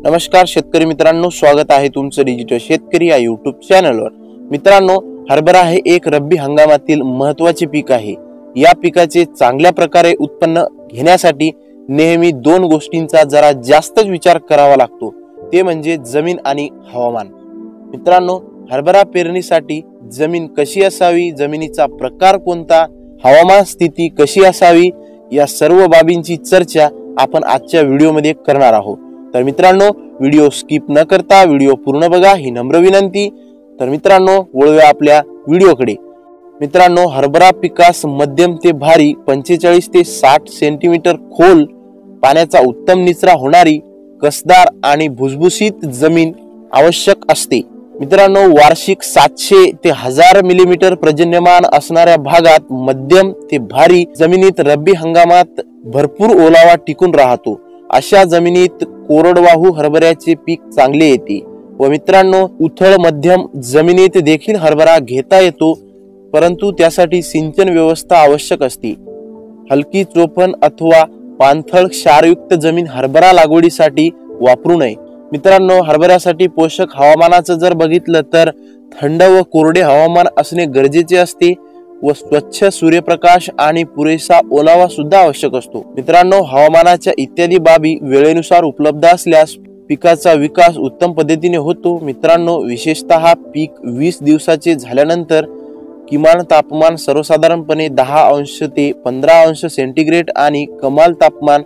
नमस्कार शेतकरी मित्रांनो, स्वागत आहे तुमचं डिजिटल शेतकरी या यूट्यूब चॅनलवर। मित्रांनो, हरभरा हे एक रब्बी हंगामातील महत्त्वाचे पीक आहे। या पिकाचे चांगल्या प्रकारे उत्पन्न घेण्यासाठी नेहमी दोन गोष्टींचा जरा जास्तच विचार करावा लागतो, ते म्हणजे जमीन आणि हवामान। मित्रांनो, हरभरा पेरणीसाठी जमीन कशी असावी, जमिनीचा प्रकार कोणता, हवामान स्थिती कशी असावी, या सर्व बाबींची चर्चा आपण आजच्या व्हिडिओमध्ये करणार आहोत। तर मित्रांनो, व्हिडिओ स्किप न करता व्हिडिओ पूर्ण बघा ही नम्र विनंती। तर मित्रांनो, वळूया आपल्या व्हिडिओकडे। मित्रांनो, हरभरा पिकास मध्यम ते भारी 45 ते 60 सेंटीमीटर खोल पाण्याचा उत्तम निचरा होणारी कसदार आणि भुसभुशीत जमीन आवश्यक असते। मित्रांनो, वार्षिक 700 ते 1000 मिलीमीटर पर्जन्यमान असणाऱ्या भागात मध्यम ते भारी जमिनीत रब्बी हंगामात भरपूर ओलावा टिकून राहतो। अशा जमिनीत कोरडवाहू हरभऱ्याचे पीक चांगले येते। व मित्रांनो, उथळ मध्यम जमिनीत देखील हरभरा घेता येतो, परंतु त्यासाठी सिंचन व्यवस्था आवश्यक असते। हलकी चोपण अथवा पाणथळ क्षारयुक्त जमीन हरभरा लागवडीसाठी वापरू नये। मित्रांनो, हरभऱ्यासाठी पोषक हवामानाचं जर बघितलं तर थंड व कोरडे हवामान असणे गरजेचे असते व स्वच्छ सूर्यप्रकाश आणि पुरेसा ओलावा सुद्धा आवश्यक असतो। मित्रांनो, हवामानाच्या इत्यादी बाबी वेळेनुसार उपलब्ध असल्यास पिकाचा विकास उत्तम पद्धतीने होतो। मित्रांनो, विशेषतः पीक 20 दिवसाचे झाल्यानंतर किमान तापमान सर्वसाधारणपणे 10 अंश ते 15 अंश सेंटीग्रेड आणि कमाल तापमान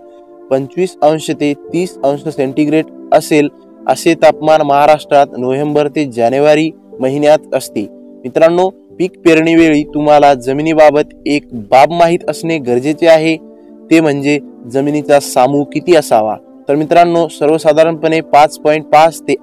25 अंश ते 30 अंश सेंटीग्रेड असेल, असे तापमान महाराष्ट्रात नोव्हेंबर ते जानेवारी महिन्यात असते। मित्रांनो, पीक पेरणीवेळी तुम्हाला जमिनीबाबत एक बाब माहित असणे गरजेचे आहे, ते म्हणजे जमिनीचा सामू किती असावा। तर मित्रांनो, सर्वसाधारणपणे 5.5 ते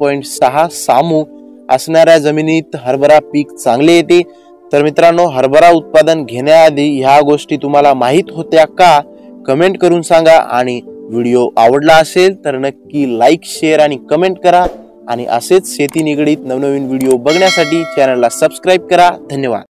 8.6 सामू असणाऱ्या जमिनीत हरभरा पीक चांगले येते। तर मित्रांनो, हरभरा उत्पादन घेण्याआधी ह्या गोष्टी तुम्हाला माहित होत्या का? कमेंट करून सांगा। आणि व्हिडिओ आवडला असेल तर नक्की लाईक, शेअर आणि कमेंट करा। आणि असेच शेती निगडीत नवनवीन व्हिडिओ बघण्यासाठी चॅनलला सबस्क्राईब करा। धन्यवाद।